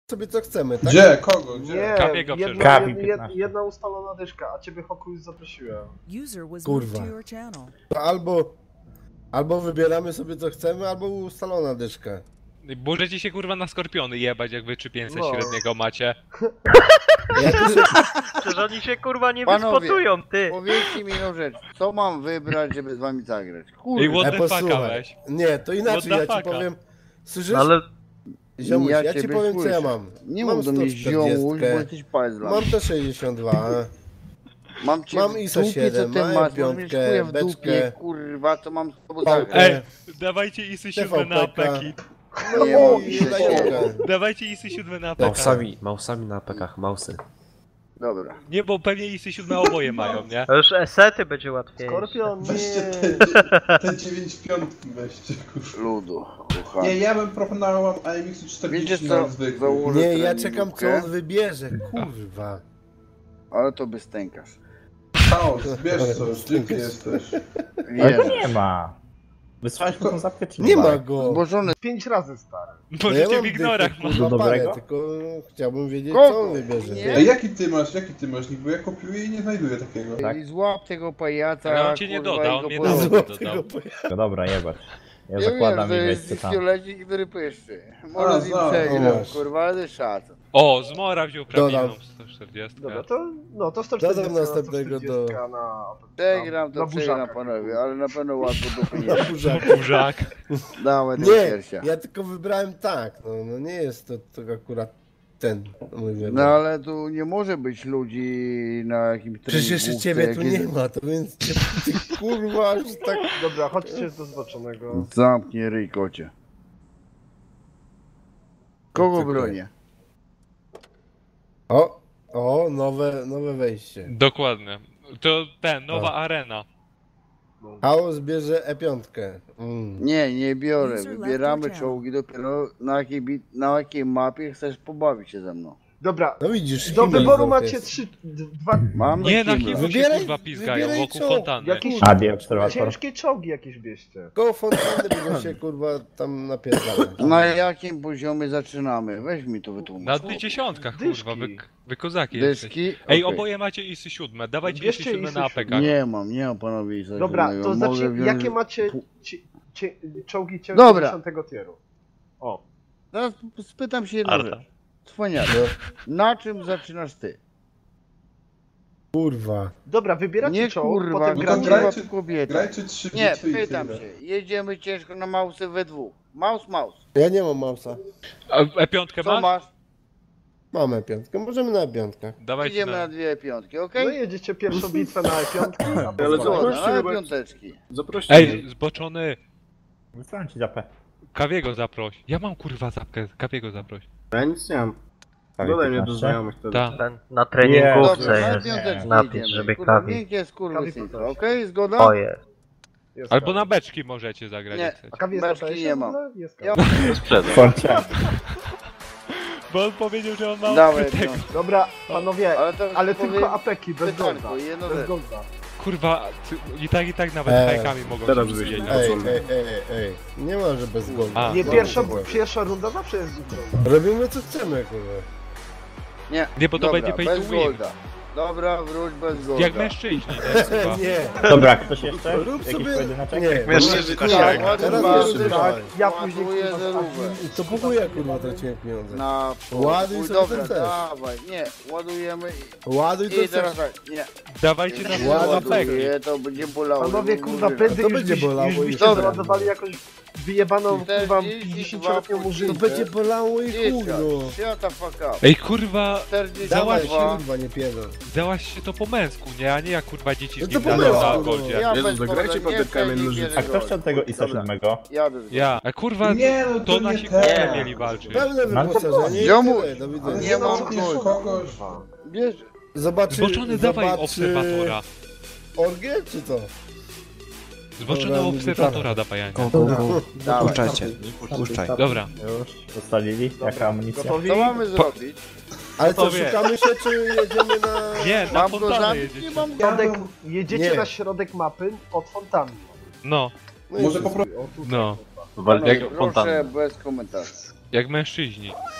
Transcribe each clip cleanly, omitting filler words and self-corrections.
sobie co chcemy, tak? Gdzie? Kogo? Gdzie? Nie, Kapiego jedna ustalona dyszka, a ciebie Hoku już zaprosiłem. Kurwa. To albo wybieramy sobie co chcemy, albo ustalona dyszka. Możecie się kurwa na skorpiony jebać, jak wy 3500 No. średniego macie. Przecież oni się kurwa nie Panowie, wyspotują, ty! Powiedzcie mi jedną rzecz, co mam wybrać, żeby z wami zagrać? Ej, Kurwa, what the fucka posłuchaj. weź. Nie, to inaczej, What ja the ci fucka? powiem. Słyszysz? No ale Ziomuś, ja ci ciebie powiem co słyszę. ja mam. Nie Mam mów do mnie 140, ziomuś, bo jesteś pajzla. mam to 62, Mam cię mam w ISO dupie, 7, co ty mam masz, piątkę, możesz mieć chuja w dupie, beczkę. kurwa, co mam z tobą Pałkę. zagrać? Ej, dawajcie isy 7 na TVP-ka. apeki. Nie mam I się. dajówkę. Dawajcie isy 7 na apeki. Mausami na apekach, mausy. Dobra. Nie, bo pewnie isy 7 oboje mają, nie? to już esety będzie łatwiej. Skorpion, Weźcie nie. te 9 piątki, weźcie, kurwa. Ludu, kochany. Nie, ja bym proponował AMX-u Wiecie 40 co, na zwykły. założę Nie, ja czekam co treningówkę, on wybierze, kurwa. ale to by stękasz. Chaos, wiesz co, szczypki jesteś. Wiesz, Nie ma. Wysłałeś mu tą zapkę czy Nie ma go. zbożony 5 razy stary. No ja Możecie mam w ignorach dychę, mam. kurwa, Do parę, dobrego? tylko chciałbym wiedzieć Kogo? co on wybierze. Nie. Ej, jaki ty masz nick? Bo ja kopiuję i nie znajduję takiego. Tak. i złap tego pajaca, Ale on cię nie kurwa, doda, i on go nie podał. doda. Złotego pojazdu. No dobra, jebać. Ja Ja zakładam wiem, i że weźcie jest tam. fiolecik, który pyszczy. Może z nim za, przegram, masz. kurwa, ale szacun. O, Zmora wziął prawilną Dodam. 140. Dobra, to no to 140 Dodam następnego do- 140 na... Przegram to na przegram, burzaka. panowie, ale na pewno łatwo do pieniędzy. Burzak. Dałem ten Nie, piersia. ja tylko wybrałem tak, no nie jest to akurat ten mój wybór. No ale tu nie może być ludzi na jakimś Przecież jeszcze treningówce, ciebie tu jakieś- nie ma, to więc ty kurwa aż tak... Dobra, chodźcie do zboczonego. Zamknij ryj, kocie. Kogo Dziękuję. bronię? O, nowe wejście. Dokładnie. To nowa arena. Chaos bierze E5. Nie biorę. User left Wybieramy your channel. czołgi dopiero na jakiej mapie chcesz pobawić się ze mną. Dobra, No widzisz, do Himmel wyboru znów macie jest. 3, 2, Mam Nie, na Himmla. Himu się Wybieraj- kurwa pizgają wybieraj wokół czołg. fontanny. jakieś Adi, obserwator. ciężkie czołgi jakieś bierzcie. Koło fontanny będą się kurwa tam napierdalać. Na jakim poziomie zaczynamy? Weź mi to wytłumacz. Na dziesiątkach Dyszki. kurwa, wy kozaki jesteście. Dyski? Ej, Okej. oboje macie isy 7, dawajcie isy Bierzcie 7 isy na 7. apekach. Nie mam panowie. Isa Dobra, żadnego. to Mogę znaczy, wziąć- jakie macie czołgi Dobra. 10 tieru? O, Teraz spytam się jedną Arta. rzecz. Cwaniaku, na czym zaczynasz ty? Kurwa. dobra, wybieracie Nie czołg, kurwa, potem no to gracie... kurwa, grajcie- kobieta. Grajcie 3 Nie, bitwy i pytam tyle. się. Jedziemy ciężko na mausy we dwóch. Maus. Ja nie mam mausa. A E5 Co masz? masz? Mamy E5. Możemy na E5. Dawajcie Idziemy na na... dwie piątki, No okej? jedziecie pierwszą bitwę na E5, a Ale potem... na piąteczki. Ej, zboczony, Wysłałem ci zapę. Kawiego zaproś. Ja mam kurwa zapkę, Kawiego zaproś. Ja nic nie mam. Dodaj mnie do znajomych wtedy. Ta. Ten, na treningówce Dobra, na jest piąteczki napis, idziemy. żeby Kurwa, kawi. miękkie jest kurwa Kawi synka, poproszę. okej? Zgoda? O jest. Jest Albo kawa. na beczki możecie zagrać Nie. jak chcecie. A kawie jest Beczki na nie mam. Jest Ja- kawa. Forcia. Bo on powiedział, że on ma Dawaj, ukrytego. no. Dobra, panowie, Ale to tylko apeki, bez golda. pytanko, jedno Bez rzecz. golda. Kurwa, i tak nawet hajkami mogą teraz się wyjdzie. wyjść. Ej. Nie ma, że bez golda. A. Nie, No, pierwsza runda zawsze jest z golda. Robimy co chcemy, kurwa. Nie, Nie, bo to dobra, będzie pay to bez win. golda. Dobra, wróć bez golda. Jak mężczyźni, nie? Kurwa. Nie. Dobra, ktoś jeszcze? Rób Jakiś sobie... pojedyneczek? Nie. Mężczyźni kurwa, tak. teraz Ładuj, jeszcze tak. tak. Ja później Ładuję kurwa, zerówę. To pokój kurwa traciłem pieniądze. Na Ładuj pokój. sobie Dobra, ten też. dawaj, nie, ładujemy Ładuj i to teraz coś. tak, nie. Dawajcie na Ładuj. apeki. Ładuję, to będzie bolało. Panowie, kurwa, prędzej to już, będzie bolało już i byście dobra. załadowali jakąś wyjebaną, kurwa, 42 50-letnią To murzynkę. będzie bolało i kurwa. Shut the fuck up. Ej, kurwa, 42. Kurwa, nie pierdol. dałaś się to po męsku, nie? A nie jak kurwa dzieci No z to gimnazjum po na męsku, Goldzie. Ja Jezu, bez zagrajcie powodu, nie patytkami chcę, nie nożyce. bierę A kto chciał tego ISA Dobra. 7? Jadę z Ja, a kurwa, Nie, no to to nasi nie kurwa ten. mieli walczyć. Pełne wyposażenie i Ziomuś. tyle, do widzenia. Nie mam Kupisz kogoś. Bierz. Zboczony, dawaj obserwatora. Orgię, czy co? Zboczony Dobra, obserwatora dawaj. Dawaj. Puszczaj. Dobra. Już ustalili, jaka amunicja? Gotowi? Co mamy zrobić? Ale co, Gotowie. szukamy się, czy jedziemy na... Nie, na Mam go fontannę zabić? Nie jedziecie. mam Środek, jedziecie Nie. na środek mapy od fontanny. No, No i Może wszystko. po prostu... no. Panowie, Jak proszę fontanna. bez komentarzy. Jak mężczyźni.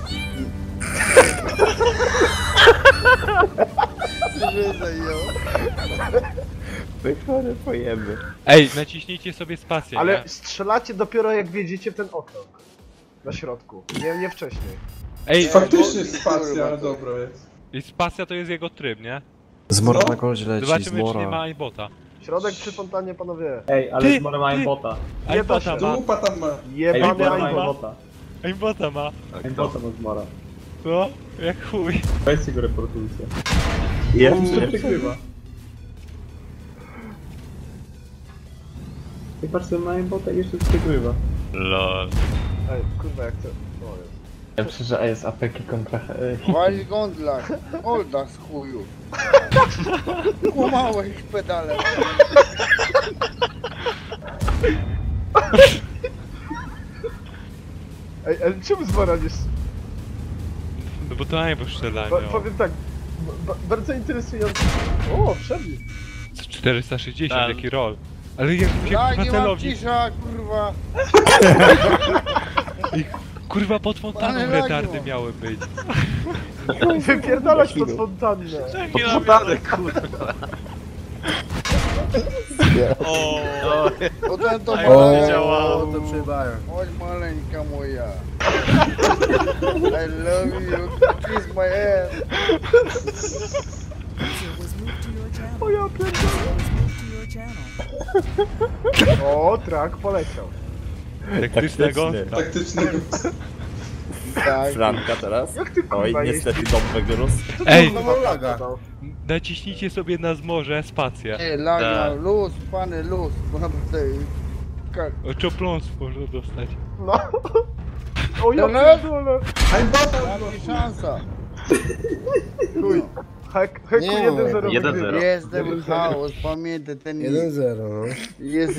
Wy chory pojemy. Ej, naciśnijcie sobie spację, Ale nie? strzelacie dopiero jak wjedziecie w ten okrąg. Na środku. Nie wcześniej. Ej, Faktycznie spacja, ale dobra jest. i spacja to jest jego tryb, nie? Zmora na gość leci, Zobaczymy, czy nie ma zmora. aimbota. Środek przy fontannie, panowie. Ej, ale Ty, zmora ma ty. aimbota. Aimbota ma, Dupa tam ma. Jebany ma aimbot. aimbota. aimbota ma. Aimbota ma zmora. No, jak chuj. Weźcie go reportujcie. Jeszcze przegrywa. I patrzcie na aimbota i jeszcze przegrywa. Lol. Ej, kurwa jak to... O, jest. Ja myślę, że jest apeki kontra... Wali gondlach, oldach z chuju. Kłamałeś pedale. Ej, ale czemu zmora nie... No bo to aimbot strzela, Powiem tak, bardzo interesujący... O, przebieg. 460, jaki roll. Ale jak się Ja kurwa nie mam celownik, cisza, kurwa. kurwa pod fontaną Panie retardy Lagio. miały być. Wypierdalać pod fontannę. Podane, kurwa. Potem to Aj, maleńka. O, to przejebają. Chodź maleńka moja. I love you. Kiss my hand. O ja pierdolę. O, trak poleciał. Taktyczna gąska. Taktycznego. Tak. Franka teraz? Jak ty kurwa Oj, jeździsz? niestety dom wyrósł. Ej, No mam laga. naciśnijcie sobie na zmorze spację. Ej, laga, luz, pany, luz. Bo naprawdę... O czopląs można dostać. No. O ja Dobra. pierdolę. Jaka szansa. Chuj. Heku Nie, 1-0 1-0. wygrywa. Jestem chaos, pamiętaj ten... 1-0, no. Jest...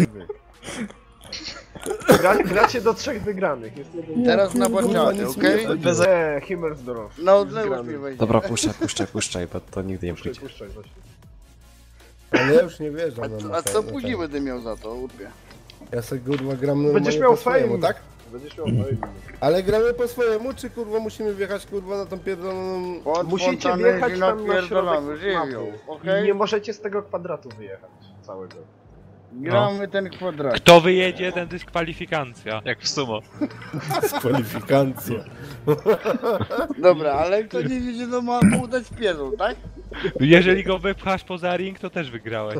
Gracie do 3 wygranych. Jest jeden... Teraz na boczaty, nic okej? nie Bez Himmelsdorf. Na odległość Gramy. mnie weź. Dobra, puszczaj, bo to nigdy nie Puszczaj, pójdzie. puszczaj właśnie. Ale ja już nie wierzę A co później będę miał za to, urpie? Ja se kurwa gram normalnie Będziesz miał po swojemu, fame. tak? Będziesz miał fame. Ale gramy po swojemu, czy kurwa musimy wjechać kurwa na tą pierdoloną... Pod Musicie fontannę wjechać się tam na napierdolamy, środek żywioł, mapy. okej? I nie możecie z tego kwadratu wyjechać całego. Gramy ten kwadrat. Kto wyjedzie, ten dyskwalifikacja. Jak w sumo. Kwalifikacja. Dobra, ale kto nie wiedzie, to ma mu dać pierdol, tak? Jeżeli go wypchasz poza ring, to też wygrałeś.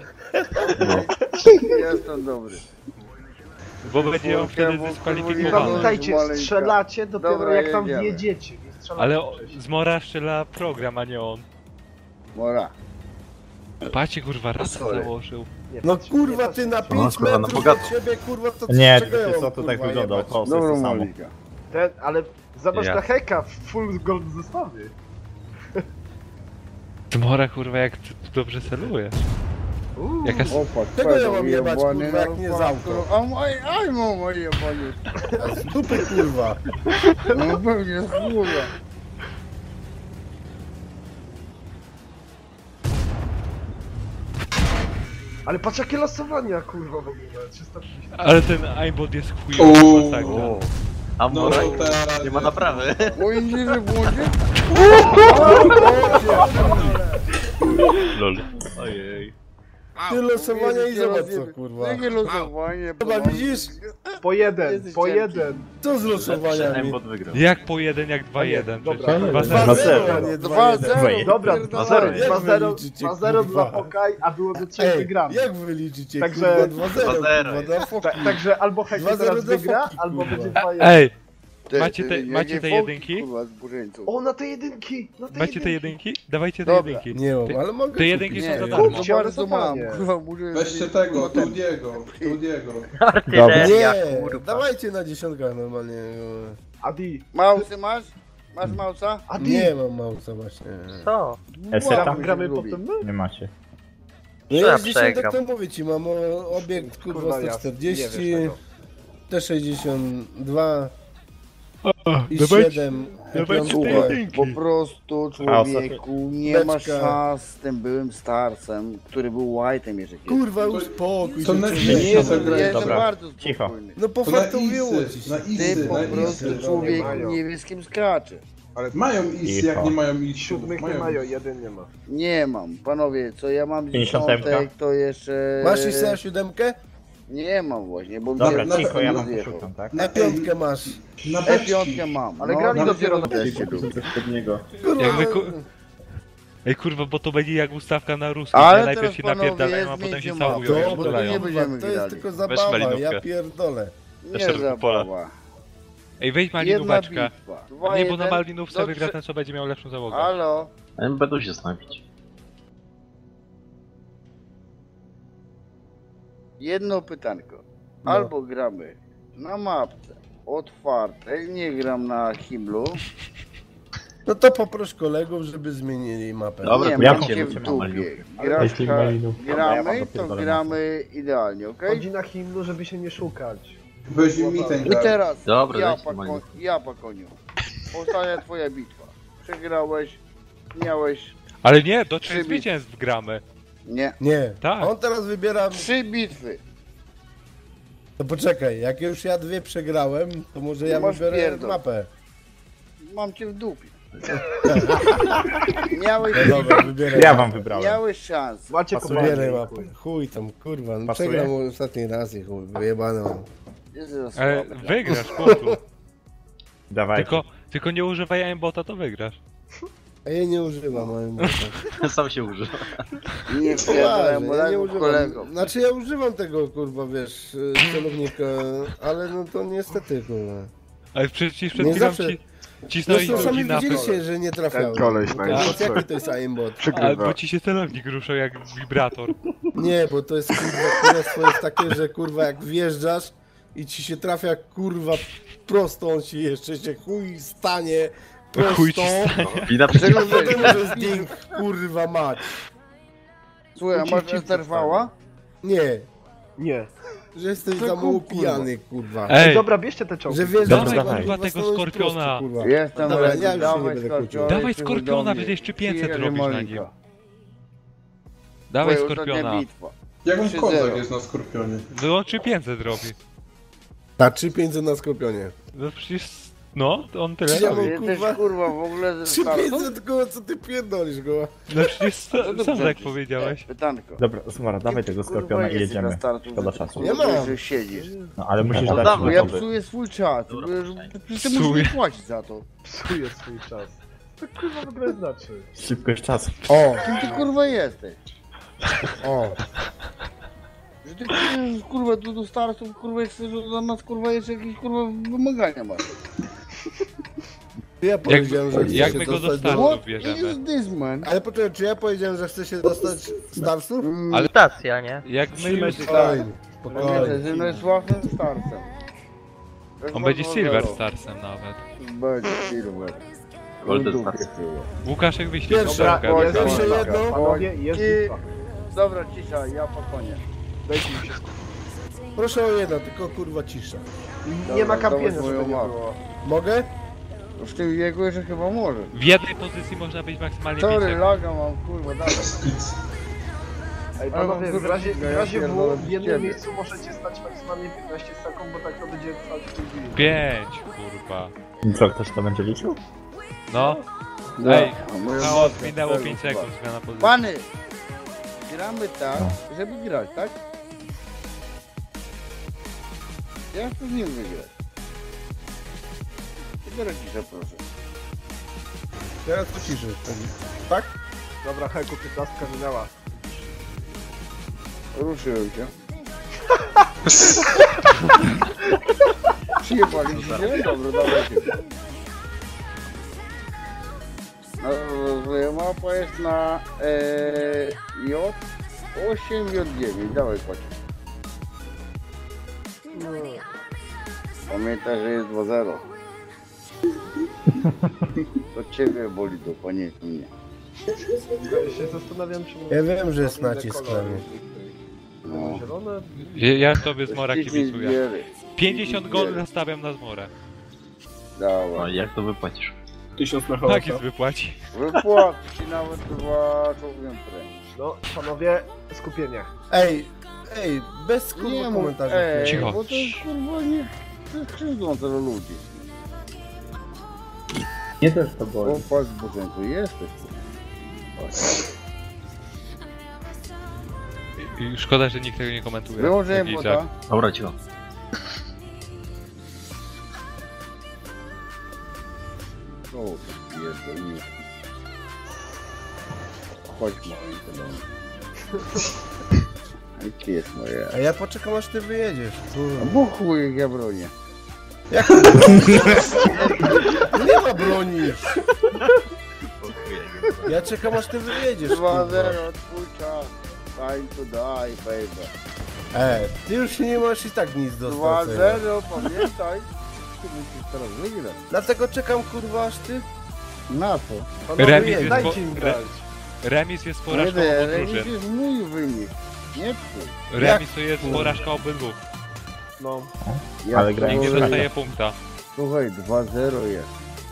Jestem dobry. Bo będzie on wtedy bo I dyskwalifikowany. pamiętajcie, maleńka. strzelacie dopiero Dobra, jak tam jedziemy. wjedziecie. Nie strzelacie Ale wcześniej. Zmora strzela program, a nie on. Mora. Patrzcie kurwa, raz założył. Nie, No patrz, kurwa nie ty na patrz. 5 kurwa, na metrów bogato. od ciebie kurwa to Nie, czego ja wiecie co, mam, to tak kurwa, wygląda, jebać? chaos Dobra, jest to samo. Malika. Ale zobacz Ja. na Heka w full gold zestawie. Zmora kurwa, jak ty dobrze celujesz. Jaka Opak, Czego ja mam jebać, kurwa, jak nie z auto? Aj, mam moje panie. A z dupy kurwa. No pewnie z chuja. Ale patrz jakie losowania kurwa w ogóle. 350. Ale ten aimbot jest chujowy, Uuu. masakra. A No Mora teraz... nie ma naprawy. Moje nie błądzie? Lol. Ojej. Ty losowania i zobacz co kurwa. Jakie losowanie? Chyba widzisz? Po jeden, Jesteś po cienki. jeden. Co z losowaniami? Aimbot wygrał. Jak po jeden, jak 2-1. Dobra. Przecież. Dwa 2-0, zero. a nie 2-0. 2-1. Dobra, Pierdolę. 2-0, Jak 2-0, wy liczycie, 2-0 dla kurwa? Hokaj, a było do 3 Ej, wygranych. jak wy liczycie Także- kurwa 2-0 kurwa dla foki. Także albo Hek 2-0 teraz dla wygra, foki, albo kurwa. będzie 2-1. Ej, Ty, Macie te- macie te jakie jedynki? foki, kurwa, zburzeńców. O, na te jedynki! Na te macie te jedynki. jedynki? Dawajcie te Dobra. jedynki. Nie mam, Ty- ale mogę te jedynki kupić. są Nie, za to darmo. Kupcie, ale bardzo mam, totalnie. kurwa, muszę... Weźcie tego, Tudiego. Artyleria, Nie, kurwa. dawajcie na dziesiątkach normalnie. Adi, Mausy masz? Masz mausa? Adi! Nie mam małca właśnie. Co? Eseta? Gramy lubi. potem my? Nie macie. No Ja ja z dziesiątek przegram. to mówię ci, mam obiekt kurwa Kurwa, ja nie 140, wiesz tego. T62 i Dawajcie- 7 dawajcie piątkę. te jedynki. Po prostu człowieku nie ma szans z tym byłym starcem, który był white'em jeszcze kiedyś. Kurwa uspokój To się. na człowieku. chwilę Nie jestem, zagraj. nie jestem Dobra. bardzo Cicho. spokojny. No To na pofartowiło isy, ci się. na Ty isy, po na prostu isy. człowiek mają. nie wie z kim skacze. Ale Mają iść, jak nie mają iść. siódmych nie mają, jeden nie ma. Nie mam, panowie, co ja mam 50, dziesiątek, to jeszcze... Masz jeszcze siódemkę? Nie mam właśnie, bo Dobra, mnie cicho, ja wam zjechał. poszukam, tak? Na piątkę masz. Na E5 mam, Ale no, grali na dopiero piątkę na się lubi. Coś niego. Jakby Ej kurwa, bo to będzie jak ustawka na ruski, Ale nie? Najpierw teraz, się panowie, napierdalają, a potem się zmieńcie całują mapę. i Dobra, rozpalają. nie będziemy To jest grali. tylko Weź zabawa, malinówkę. ja pierdolę. Nie szeregu pola. zabawa. Ej, weź Jedna malinóweczkę. bitwa. Nie, bo na 2-1. malinówce Dobrze. wygra ten, co będzie miał lepszą załogę. Halo? Będą się zastanowić. Jedno pytanko. No. Albo gramy na mapce otwartej, nie gram na Himlu. No to poproś kolegów, żeby zmienili mapę. Dobra, Nie, to ja macie lubię w malinówkę. dupie. Jeśli malinówkę. Gramy, Ja wam to dopierdolę gramy idealnie, okej? Chodzi na himnu, żeby się nie szukać. Weź mi ten I grać. teraz Dobra, ja, dajcie malinówkę. ja po koniu. Ostatnia twoja bitwa. Przegrałeś, miałeś... Ale nie, do 3 Trzy zwycięstw gramy. Nie. Nie, Tak. on teraz wybiera... 3 bitwy. To poczekaj, jak już ja 2 przegrałem, to może ja Masz wybiorę pierdol. mapę. Mam cię w dupie. miałeś, No dobra, wybieraj. Ja wam wybrałem. miałeś szansę. Macie Wybieraj kopalnię. mapę. Chuj tam, kurwa, no Pasuje? przegram ostatni raz i chuj, wyjebane mam. Jest za Ale słabe. wygrasz, chłopu. Dawaj. Tylko nie używaj aimbota, to wygrasz. A ja nie używam mojej mapy. Sam się używa. Nie wpierdolę Poważnie, ja nie mojego kolegów. używam. Znaczy ja używam tego, kurwa, wiesz, celownika, ale no to niestety, kurwa. Ale przecież przed Nie chwilą zawsze- cisnąłeś Zresztą sami drugi napęd. widzieliście, że nie trafiałem. Ten koleś Więc najlepszy. jaki to jest aimbot? Albo ci się celownik ruszał jak wibrator. Nie, bo to jest kurwa, królestwo jest takie, że kurwa jak wjeżdżasz i ci się trafia kurwa prosto, on ci jeszcze się chuj stanie prosto. Chuj ci stanie. I na Tego przeciwko. wiadomo, że jest ding, kurwa mać. Słuchaj, a masz STRV-a? Nie, Nie. że jesteś To za mało kurwa. pijany, kurwa. Ej, Dobra, bierzcie te czołgi. Że wiesz, Dobra, że dawaj. kurwa, Tego stanąłeś skorpiona. prosto, kurwa. Jestem Dobra, ready, ja już się nie dawaj będę skorpiona. kłócił. Dawaj skorpiona, przecież jeszcze 500 robisz na nim. Twoja Dawaj ostatnia skorpiona. bitwa. Jak on 3-0. kozak jest na skorpionie. Wyłączy 500 robi. Ta 3500 na skorpionie. No przecież... No, to on tyle Ja robi. mam- Jesteś kurwa. kurwa w ogóle ze startu? 3500 koło, co ty pierdolisz go? No przecież sam tak powiedziałeś. Pytanko. Dobra, Smara, dawaj tego Kurwa, skorpiona i jesteś na jedziemy. startu, Szkoda że- czasu. Nie mam. Że siedzisz. No ale musisz No dać dawaj. Bo ja gotowy. psuję swój czas. Dobra, Przecież ty Psuję. musisz mi płacić za to. Psuje swój czas. Co kurwa w ogóle znaczy? Szybkość czasu. O, Kim ty kurwa jesteś? o. Że ty kurwa tu do startu kurwa chcesz za nas kurwa jeszcze jakieś kurwa wymagania masz. Ja powiedziałem, że chcę jak się my go dostać do startu What bierzemy? is this man? Ale poczekaj, czy ja powiedziałem, że chcę się dostać z starców? Ale- Stacja, nie? Jak my już... Spokojnie, Pamiętaj, spokojnie. że jest łatwym starcem. On będzie Silver Starsem nawet. Będzie Silver. Golden W dupie Stars. było. Łukaszek wyślij Pierwsza, tą oj, jest oj, jeszcze oj. jedno. Panowie, jest I- bitwa. Dobra, cisza, ja po konie. Dajcie mi się skupić. Proszę o jedno, tylko kurwa cisza. Nie ma Dobra, kampienia, dawaj żeby moją nie mapę. było. Mogę? W tym wieku jeszcze chyba może. W jednej pozycji można być maksymalnie 5 Sorry, sekund. laga mam, kurwa, dalej. Ej, Ale panowie, mam w razie ja W pierdolę w jednym ciebie. miejscu możecie stać maksymalnie 15 sekund, bo tak to będzie trwać pół godziny. 5, kurwa. Co, ktoś to będzie liczył? No, No, ej, a moja chaos, matka, minęło tego 5 chyba. sekund, zmiana pozycji. Pany! Gramy tak, No. żeby grać, tak? Ja chcę z nim wygrać. Teraz cisza, proszę. Teraz to ciszy. Tak? Dobra, Heku, 15 minęła. Ruszyłem się. Przyjebali się? Dobra, dawajcie. Mapa jest na J8, J9. Dawaj, chodź. Pamiętaj, że jest 2-0. To ciebie boli dupa, nie mnie. Ja się zastanawiam, czy... Ja wiem, że jest inne nacisk kolory. na mnie. No. Zielone? Ja tobie Zmora kibicuję. Zbiery. 50 goli nastawiam na Zmorę. No Dawaj. i jak to wypłacisz? 1000 na Tak jest wypłaci. Wypłat ci nawet 2 czołgiem prędzej. No, panowie, skupienie. Ej, bez kurwa mów, komentarzy. Cicho. Bo to jest kurwa nie... To jest krzywdzące dla ludzi. Nie też to boli. Popatrz, bo ten tu jesteś. I szkoda, że nikt tego nie komentuje. Wyłożyłem Taki bota. Dobra, cicho. O, pierdolnie. Chodź moim telefon. I gdzie jest moje? A ja poczekam aż ty wyjedziesz. A bo chuj, jak ja bronię. Nie ma broni. Ja czekam aż ty wyjedziesz. 2-0, kurwa. twój czas. Time to die, baby. Ty już nie masz i tak nic do 2-0, stracenia. pamiętaj. Ty musisz teraz wygrać. Dlatego czekam kurwa aż ty. Na co? Panowie, Remis jest, Dajcie im grać. remis jest Nie, porażką obu remis drużyn. jest mój wynik. Nie twój. Remis to jest porażka obydwu. No. Ja Ale grałem Nikt nie Słuchaj. dostaje punkta. Słuchaj, 2-0 jest.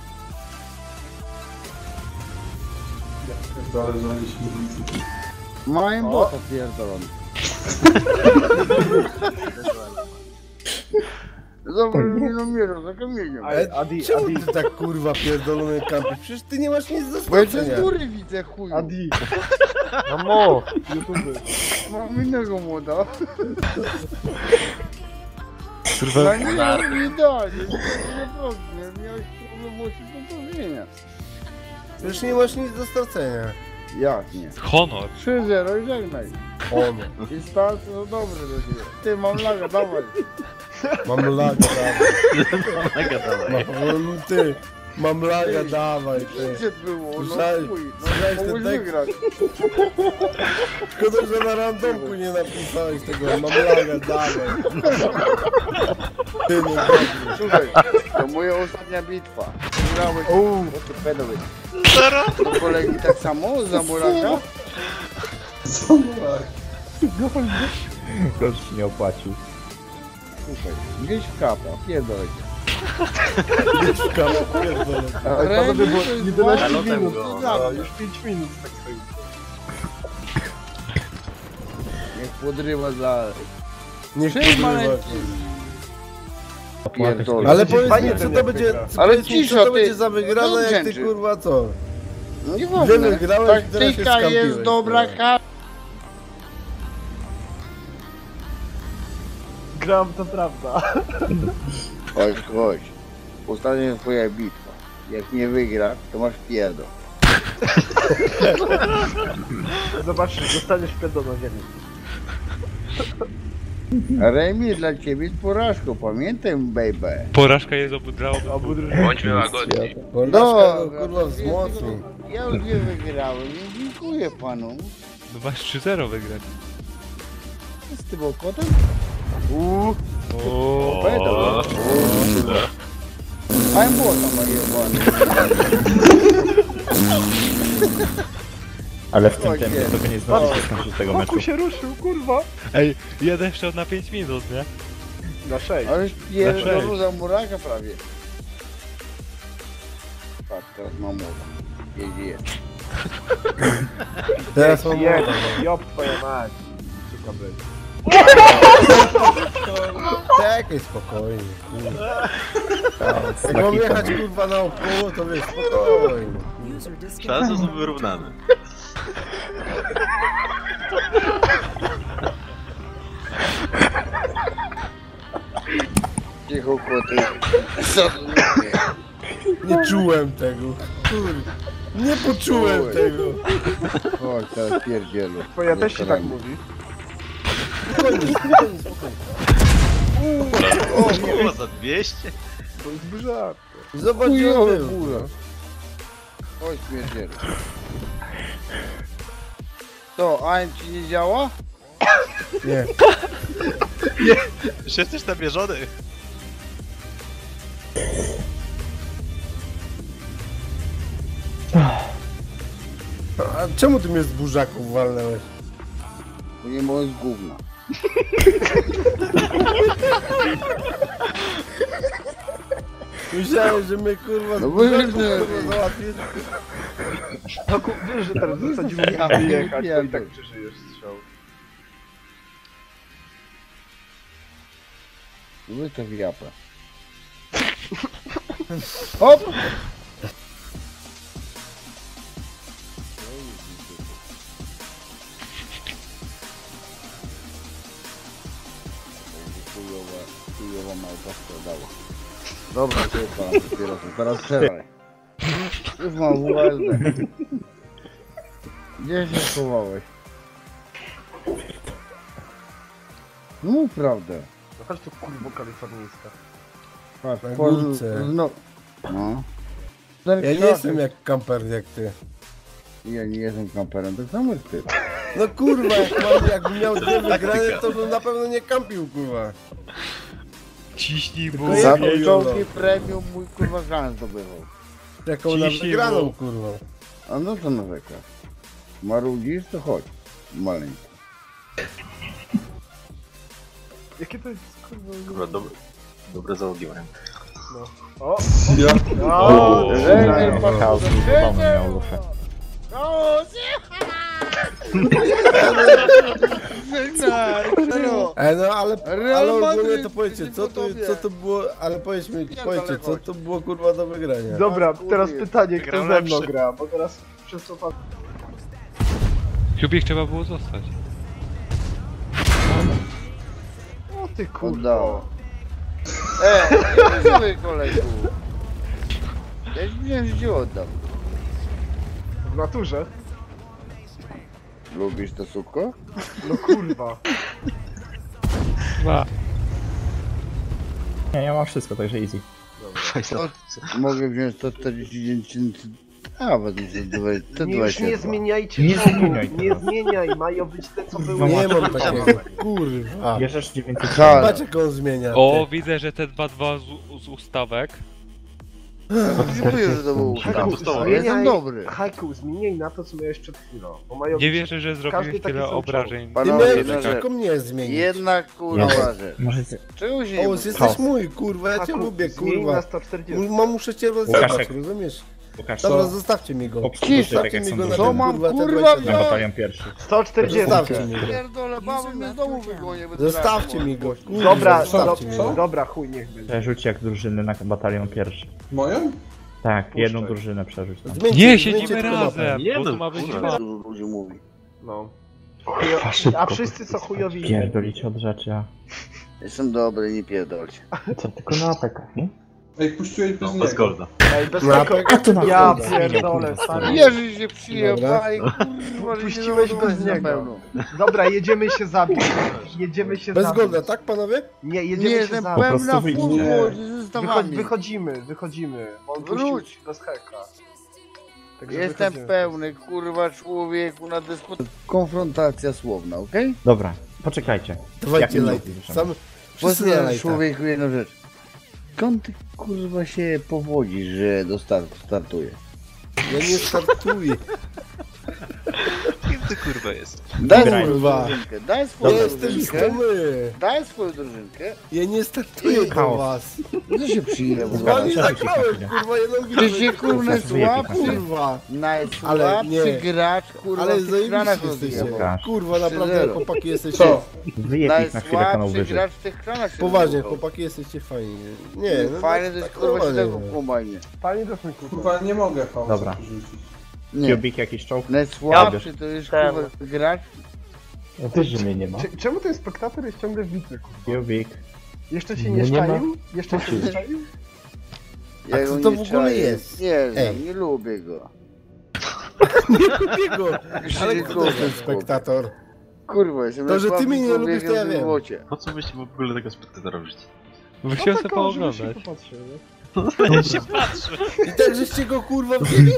Ale że oni się nie widzą. Mają bota pierdolony. Zobacz, nie namierzą za kamieniem. Adi, Czemu Adi, ty tak kurwa pierdolony kampisz? Przecież ty nie masz nic do Bo ja cię stracenia. z góry widzę, chuju. Adi. Mamo, YouTube. Mam innego młoda. Kurwa, No nie, nie da, nie proszę, miałeś problem właśnie do powiedzenia. Przecież nie masz nic do stracenia. Jak nie? honor. 3-0 i żegnaj. On. I starcy to dobre do ciebie. Ty, mam laga, dawaj. Mam laga, dawaj. Mega dawaj. Ty. Mam laga, dawaj, ty. Gdzie było? No Słyszałeś- chuj, słyszałeś no ten mogłeś tekst? wygrać. Szkoda, że na randomku nie napisałeś tego. Mam laga, dawaj. Ty, no dobrze. Słuchaj, to moja ostatnia bitwa. Grałeś ortopedowy. Do kolegi tak samo, za Muraka? Gość nie opłacił. Słuchaj, gdzieś w kapa, pierdolę cię. Pierdolę. Panowie, bo 11 Nalotem minut. go. No, już 5 minut tak stoi. Niech podrywa za... Niech Cześć, podrywa. maleńki. Pierdolę. Ale Przecież powiedz fajnie mi, co ten to jak będzie, wygra. Ale powiedz mi, cisza, co to ty. będzie za wygrana, No, jak ty brzęczy. kurwa co? No nie Że wolno. wygrałeś, teraz się Taktyka jest skampiłeś, dobra, no. ka... Gram, to prawda. Chodź, chodź. Ostatnia twoja bitwa. Jak nie wygra, to masz pierdol. Zobaczysz, dostaniesz pierdol na ziemi. A remis dla ciebie jest porażką, pamiętaj, baby. Porażka jest dla obydwu. Obu drużyn. Bądźmy łagodni. Porażka go kurwa wzmocni. Ja już nie wygrałem, nie dziękuję panu. No masz 3-0 wygrać. Z tym kotem? O, Pedał. A było tam najebany. Ale w tym Oj, tempie jest. to by nie zdążył skończyć tego meczu. Boku się ruszył, kurwa. Ej, jeden szedł na 5 minut, nie? Na 6. Ale już pierdolą sześć. za Muraka prawie. Patrz, teraz mam młoda. Jedzie. Teraz mam Jedź, młoda. jop twoja mać. Suka być. Czekaj, spokojnie. kurwa. Jak mam jechać kurwa naokoło, to wiesz, spokojnie. Szanse są wyrównane. Cicho koty. Co tu mówię? Nie czułem tego. Kurwa. Nie poczułem tego. Chodź, teraz pierdzielu. Twoja też ci tak mówi. Spokojnie, spokojnie, spokojnie. O, za 200? To jest brzak. Zobacz, gdzie on Chujowe był. góra. Chodź, pierdzielu. Co, AM ci nie działa? Nie. Już jesteś namierzony. A czemu ty mnie z burzaków walnęłeś? Bo nie mogę z gówna. Myślałem, że mnie kurwa z No burzaków wyżej. kurwa załatwisz. No wiesz, że teraz zasadzimy Ja ja jechać, to i pierdolę. tak przeżyjesz strzał. Wystaw japę. Hop! Chujowa małpa sprzedała. Dobra, to jest pan dopiero, teraz strzelaj. Już mam WLD. Gdzie się schowałeś? No prawda. No chodź tu kurwo kalifornijska. Patrz, Na po- górce. No. No. Ja nie jestem jak kamper jak ty. Ja nie jestem kamperem, to samo jak ty. No kurwa, jakbym miał dwie wygrane, to bym na pewno nie kampił, kurwa. Ciśnij Tylko mu. ja- Za Jolo. czołgi premium mój kurwa żan zdobywał. Taką na Ciśnij wygraną, mu. kurwa. A no to narzeka. Marudzisz, to chodź. Maleńko. Jakie to jest kurwa... Dobra, dobre załogi mają. No. O! Ja? O! Żegnaj, No ale Real ogólnie Madrid to powiedzcie, przeciwko tobie. co to było, ale powiedzcie, co to było kurwa do wygrania. Dobra, Kurde. teraz pytanie, kto Grał ze mną lepszy. gra, bo teraz przez to pan... Kubik trzeba było zostać. O ty kurwa. Oddało. Nie żywy kolegu. Ja ci nie życie oddam. W naturze? Lubisz to suko? No kurwa. Dwa. Nie, ja mam wszystko, także easy. Mogę wziąć 149. A, wezmę te Nie, już 20. nie zmieniajcie Nie czołgu, zmieniaj nie teraz. zmieniaj, mają być te co były. Nie mam takiego, kurwa. Bierzesz 900. Hal. Patrz jak on zmienia. O, widzę, że te 2-2 z ustawek. Dziękuję, że to był Tam ustaw. to Ja jestem dobry. Hajku, zmieniaj na to co miałeś przed chwilą, bo mają Nie być... wierzę, że każdy zrobiłeś taki tyle sam obrażeń. Ty Panowie, miałeś jedna przeciwko rzecz. mnie zmienić. Jednak kurwa rzecz. Możecie... Czego się nie O, jesteś mój, kurwa, ja cię Haku, lubię, zmień kurwa. na 140. Muszę cię rozjebać, Łukaszek. rozumiesz? Pokaż Dobra, to. zostawcie mi go. Obsłużcie tak jak mi są go na duże. Co ten, mam, te kurwa, 20 Na wziąć? batalion pierwszy. 140. Zostawcie mi go. Pierdolę, babę mnie z domu wygonię. będę Zostawcie brał. mi go, kurwa, Dobra, zostawcie mi go. dobra, chuj niech będzie. Przerzuć jak drużyny na batalion pierwszy. Moją? Tak, jedną drużynę przerzuć tam. Zmieńcie- Nie, zmieńcie siedzimy tylko mapę. razem, Nie bo no, to ma być kurwa. dwa. Dużo ludzi mówi. No. Kurwa, szybko. A wszyscy co chujowi. Pierdolić od rzeczy, a... Jestem dobry, nie pierdolcie. Co, tylko na apekach, nie? Ej, puściłeś bez No, niego. bez golda. Ej, bez Na tego... A to na Ja chuj, pierdolę, kurwa, stary. Jerzy się przyjebali, kurwa, że Puściłeś się bez załadowałeś na niego. pełno. Dobra, jedziemy się zabić. Jedziemy się Bez zabić. golda, tak panowie? Nie, Nie, jedziemy się jestem zabić. pełna wyjdź. furło ze zestawami. Wychodzimy. Bo on Wróć. puścił bez heka. Także Jestem wychodzimy. pełny, kurwa, człowieku na dyskutację. Konfrontacja słowna, okej? Dobra, poczekajcie. Dawajcie Jak lajty. minutę Sam... Wszyscy na Posłuchaj, lajta. człowieku, jedną rzecz. Skąd ty, kurwa, się powodzisz, że do startu startuje? Ja nie startuję. Kim ty kurwa jest? Daj Graj. swoją Kurwa. drużynkę, daj Ja swoją jestem drużynkę, skumy. daj swoją drużynkę. Ja nie startuję do Chaos. was. Co się przyjdzie w Z wami Zgadzam się, zagrałem, chwilę. kurwa, jedną Ty bitwę. się, kurwa, najsłabszy, Kurwa. najsłabszy nie. gracz, kurwa, Ale w tych kranach zajebiście jesteście. rozjebał. Kurwa, naprawdę 3-0. chłopaki jesteście... Co? Wyjeb ich na chwilę kanał Najsłabszy wyżej. gracz w tych kranach się Poważnie, rozjebał. chłopaki jesteście fajni. Nie, no, Fajne to jest, tak kurwa, się normalnie. tego w kombajnie. Panie do mnie kurwa. Kurwa, nie mogę chaosu Dobra. rzucić. Nie. Kubik jakiś czołg? Najsłabszy to jest, kurwa, gracz. Ja też, że mnie nie ma. Czemu ten spektator jest ciągle w bitwie, kurwa? Kubik. Jeszcze się No nie nie ma. szczaił? Jeszcze się nie szczaił? A Ja co go to nie w ogóle czaję. jest? Nie Ej. znam, nie lubię go. Biego. Ale kto to jest ten spektator? Kurwa, jestem To, że ty mnie nie najsłabszym lubisz, to ja człowiekiem w wiem. żywocie. Po co byście w ogóle tego spektatora użyć? Wy chciałem sobie tak, żeby się pooglądać. popatrzył, nie? Ja się patrzę. I tak żeście go kurwa wzięli?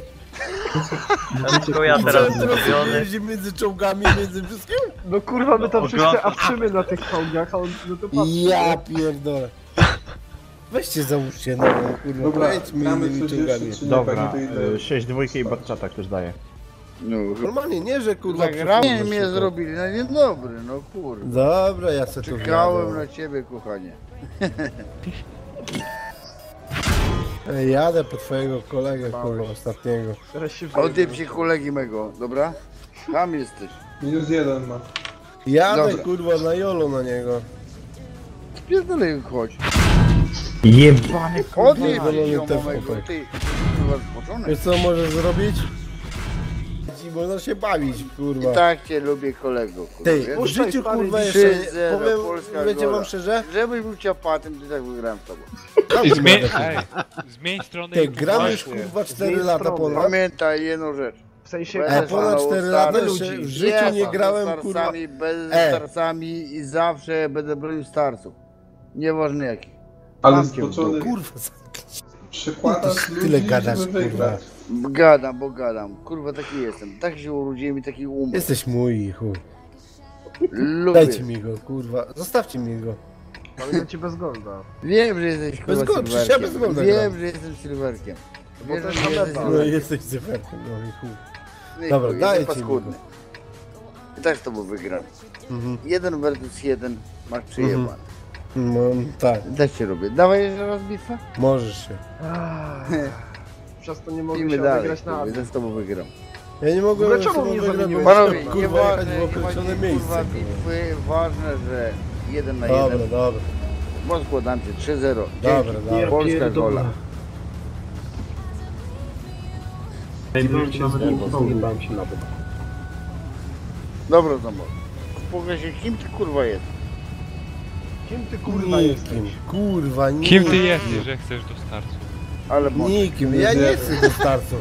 Tylko ja teraz zrobiony. Jeździ między czołgami, między wszystkim? No kurwa, my tam wszyscy Oglądam. awczymy na tych czołgach, a on no to patrzy. Ja pierdolę. Weźcie załóżcie no kurwa, Dobra, pojedźmy gramy innymi coś czołgami. jeszcze, czy nie? Dobra, Pewnie to idę. 6 dwójki i batczata ktoś daje. No, Normalnie, nie, że kurwa... zagranie przechodzę mnie szybko. zrobili na niedobry, no kurwa. Dobra, ja se tu Czekałem wjadę. na ciebie, kochanie. Ej, jadę po twojego kolegę, kurwa, ostatniego. Teraz się Odejdź się kolegi mego, dobra? Tam jesteś. -1 ma. Jadę, Dobra. kurwa, na jolo na niego. Spierdolę, chodź. Jebany Odejdź Pierdolony się zioma TVP. mego, ty. Kurwa, zboczony. Wiesz co możesz zrobić? dzieci, można się bawić, kurwa. I tak cię lubię, kolego, kurwa. Ty, wiesz? w życiu, kurwa, 3-0, jeszcze, Polska powiem, wiecie gola. wam szczerze? Żebyś był ciapatem, to tak wygrałem z tobą. Zmień stronę Ty, i gramy już, Właśnie. kurwa, 4 Zmień lata stronę. ponad. Pamiętaj jedną rzecz. W sensie... Bez ponad mało 4 lata starych jeszcze ludzi. w życiu nie grałem, ze kurwa. starcami, bez E. starcami i zawsze będę bronił starców. Nieważne jaki. Ale Mam cię w zboczony Kurwa, przekładasz ludzi, tyle gadasz, żeby kurwa. wygrać. Gadam, bo gadam. Kurwa, taki jestem. Tak się urodziłem i taki umysł. Jesteś mój, chuj. Lubię. Dajcie mi go, kurwa. Zostawcie mi go. Ale ja ci bez golda. Wiem, że jesteś kurwa Bez golda, przecież ja bez golda Wiem, gram. że jestem silverkiem. Bo Wiem, to że jest jesteś ameba. No silverkiem. jesteś cyferkiem, no i chuj. Nie, Dobra, chuj, dajcie jestem mi paskudny. I tak z tobą wygram. Mhm. 1 versus 1 masz przyjebane. No tak, Tak się robię. Dawaj jeszcze raz bitwę? możesz się. Przez to nie mogę Pijmy się dalej. odegrać na... Kurwa, ja z tobą wygram. Ja nie mogłem W ogóle czemu sobie mnie wygrać, bo zamieniłeś? Panowie, musiałem, kurwa, jechać nieważne, w określone nieważne miejsce. kurwa kurwa. bitwy, ważne, że 1 na Dobra, 1. dobra. Bo składam cię 3-0. Dobra, Dzięki. dobra. Polska gola. Bałem się na bok. Dobra, Zamor. Spokój się, kim ty kurwa jest? Kim ty kurwa jesteś? Nikim, kurwa, nikim. Kim ty jesteś, że chcesz do starcu? Ale Nikim, ja nie chcę do starców.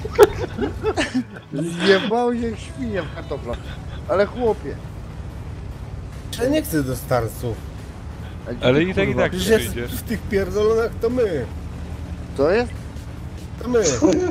zjebał się jak świnia w kartoflach. Ale chłopie. Ja nie chcę do starców. A Ale ty, i tak kurwa, nie Przecież wyjdziesz. w tych pierdolonach to my. To jest? To my.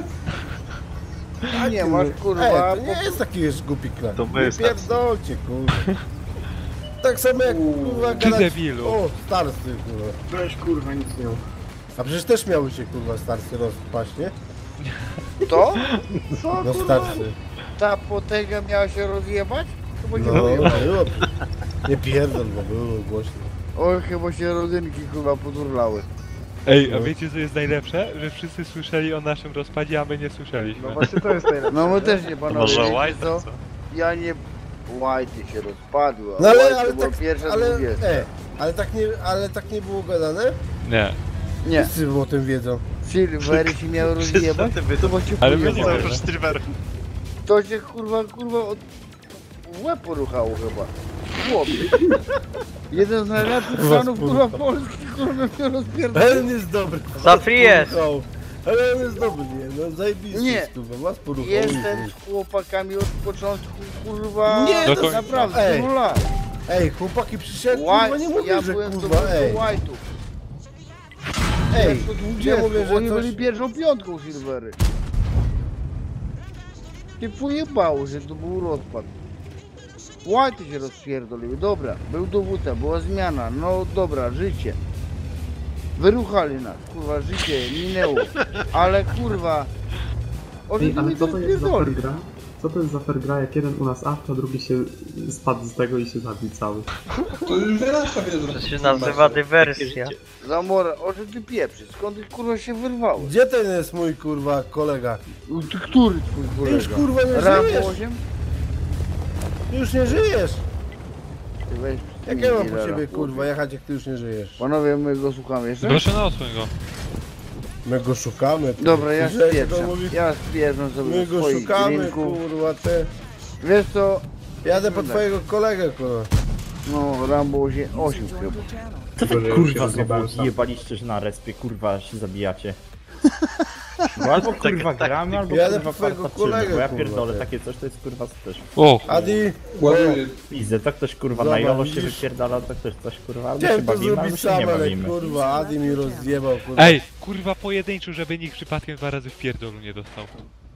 Nie masz kurwa. Ej, to nie jest taki już głupi klan. To my Nie starcy. pierdolcie, kurwa. Tak samo jak kurwa Ty gadać... debilu. O, starcy, kurwa. Weź kurwa, nic nie mów. A przecież też miały się kurwa starcy rozpaść, nie? To? Co No kurwa? starcy. Ta potęga miała się rozjebać? Chyba się No, rozjebała. było. Nie pierdol, bo było głośno. Oj, chyba się rodynki kurwa podurlały. Ej, a wiecie co jest najlepsze? Że wszyscy słyszeli o naszym rozpadzie, a my nie słyszeliśmy. No właśnie to jest najlepsze. No my też nie panowie. Może wiecie White, co? co? Ja nie... White się rozpadły, a No ale, White ale to było tak, pierwsze, ale, drugie. ale tak nie było gadane? Nie. Nie. Wszyscy o tym wiedzą. Silvery się miał rozjebać? Wszyscy To bo się Ale my nie pojebało. wiemy. Oprócz Silver. To się kurwa od... w łeb poruchało chyba. Chłopie. Jeden z najlepszych Was fanów kurwa poruchało. Polski kurwa mnie rozpierdolił. Ale on jest dobry. Za free jest. Poruchał. Ale on jest dobry, nie? No zajebisty Nie. jest, kurwa, was poruchał. Jestem z chłopakami od początku kurwa. Nie, do to końca. naprawdę, Ej. 0 lat. Ej, chłopaki przyszedł, kurwa, nie White, mówię, ja że byłem kurwa, ej. White'ów. Ej, Ja ja mówię, że oni coś... byli pierwszą piątką Silvery. Nie pojebało, że to był rozpad. White się rozpierdoliły, dobra, był dowódca, była zmiana, no dobra, życie. Wyruchali nas, kurwa, życie minęło, ale kurwa... Oni Ej, ale mi co to to jest za fair rozpierdoli. gra? Co to jest za fair gra, jak jeden u nas awcza, drugi się spadł z tego i się zabił cały? To już wyraźnie To się nazywa dywersja. Zamora, o czym ty pieprzy, skąd ty kurwa się wyrwało? Gdzie ten jest mój, kurwa, kolega? Który twój Ty kolega? już, kurwa, nie Rambo żyjesz. 8? Ty już nie żyjesz. Ty weź Jak ja mam po dealera, ciebie, chłopie. kurwa, jechać, jak ty już nie żyjesz? Panowie, my go słuchamy jeszcze? Proszę na odsłoń go. My go szukamy. ty. Dobra, ja Że to spieprzam. mówi- Ja spieprzam sobie My do go swoich szukamy, drinków. kurwa, ty. Wiesz co? Jadę po twojego kolegę, kurwa. No, Rambo 8 chyba. Kurwa, znowu Jebaliście się na respie, kurwa się zabijacie. No albo kurwa gramy, albo Jadę kurwa po twojego partaczymy, kolegę, bo ja kurwa, pierdolę ty. takie coś, to jest kurwa też. O, Adi, ładuję. Widzę, to ktoś kurwa Zobacz, na ilość się widzisz? wypierdala, to ktoś coś kurwa, albo się chciałem to bawimy, albo zrobić się nie sam, ale bawimy. kurwa, Adi mi rozjebał, kurwa. ej, kurwa pojedynczo, żeby nikt przypadkiem 2 razy w pierdolu nie dostał.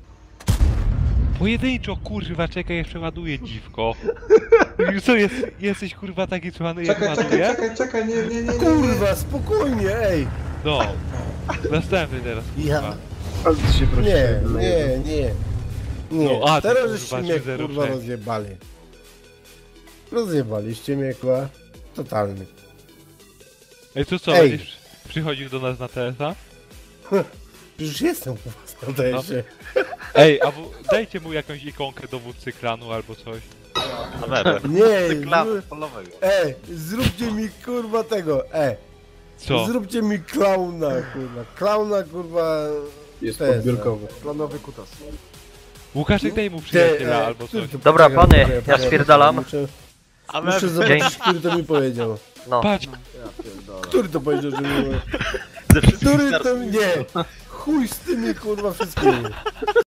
Pojedynczo, kurwa, czekaj, jeszcze ładuję dziwko. Co jest, jesteś kurwa taki człany jak ładuje? Czekaj, nie. Kurwa, spokojnie, ej. No. Następny teraz, Ja. kurwa. Ale ty się prosi. Nie. No, Adi, Teraz kurwa, żeście mnie, 3-0 kurwa, przed. rozjebali. Rozjebaliście mnie, kurwa. Totalnie. Ej, to co, Ej. będziesz przychodził do nas na TSA? Przecież jestem u was na tesie. Ej, dajcie mu jakąś ikonkę dowódcy klanu albo coś. Na mebel. Nie, Klanu polowego. zróbcie mi, kurwa, tego, Co? zróbcie mi klauna, kurwa. Klauna, kurwa, Jest TSA. podbiórkowy. Planowy kutas. Łukaszek, daj mu przyjaciela albo coś. Dobra, pany, ja spierdalam. Muszę zobaczyć, który to mi powiedział. No. Patrz, Który to powiedział, że mi... Który to mnie? Chuj z tymi kurwa wszystkimi.